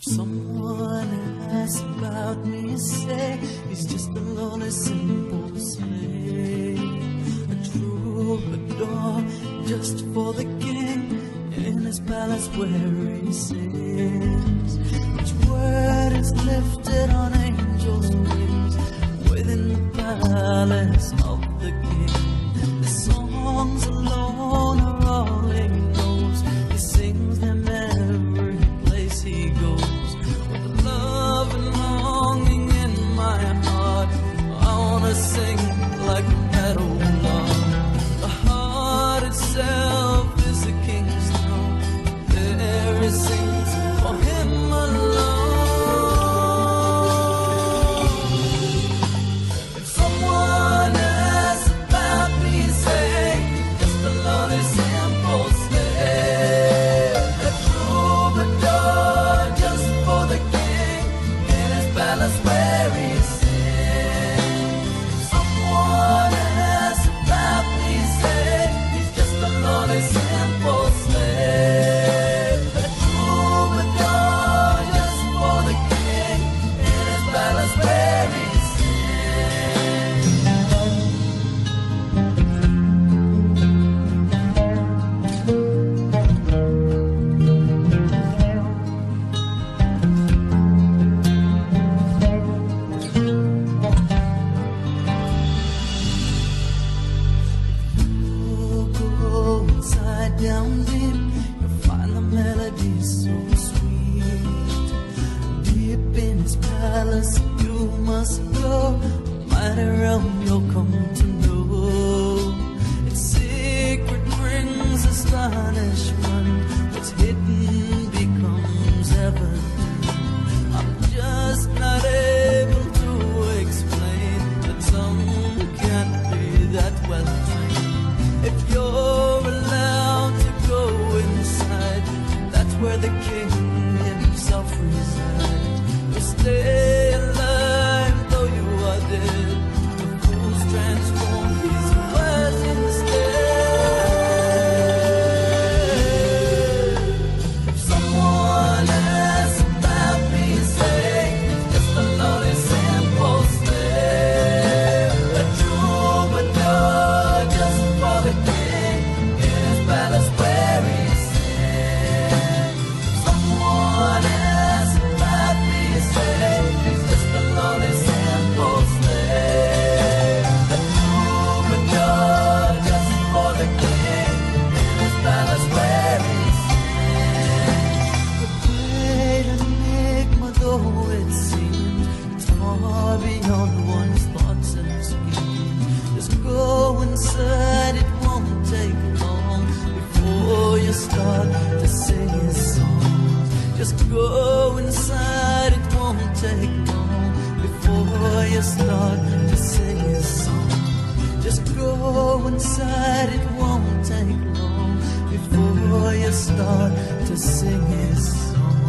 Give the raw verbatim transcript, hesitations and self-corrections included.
Someone asks about me, say he's just a lonely, simple slave, a troubadour just for the king in his palace where he sings. Each word is lifted on angels' wings within the palace of the king. The songs alone are all he knows. He sings them every place he goes. With love and longing in my heart, I wanna sing like a meadowlark. The heart itself is a king's throne. There he sings for him alone. If someone asks about me, say just a lonely, simple slave, a troubadour just for the king in his palace where he sings. If someone asks about me, say he's just a lonely, simple slave, a troubadour just for the king in his palace where he sings. You'll go inside down deep, you'll find the melody so sweet. Deep in his palace you must go, mighty realm you'll come to know. Its secret brings astonishment, what's hidden becomes evident. I'm just not able to explain that some can't be that well trained. If you're allowed to go inside, that's where the king himself resides. You stay alive though you are dead. The fools transform his words instead. If someone asks about me, say it's just a lonely, simple slave, a troubadour just for the king in his palace where he sings. If someone asks about me, say it's just a lonely, simple slave, a troubadour just for the king in his palace where he sings. The great enigma, though it seems, it's far beyond one's thoughts and schemes. Just go inside, it won't take long before you start to sing his songs. Just go inside, it won't take long before you start to sing his songs. Just go inside, it won't take long before you start to sing his song.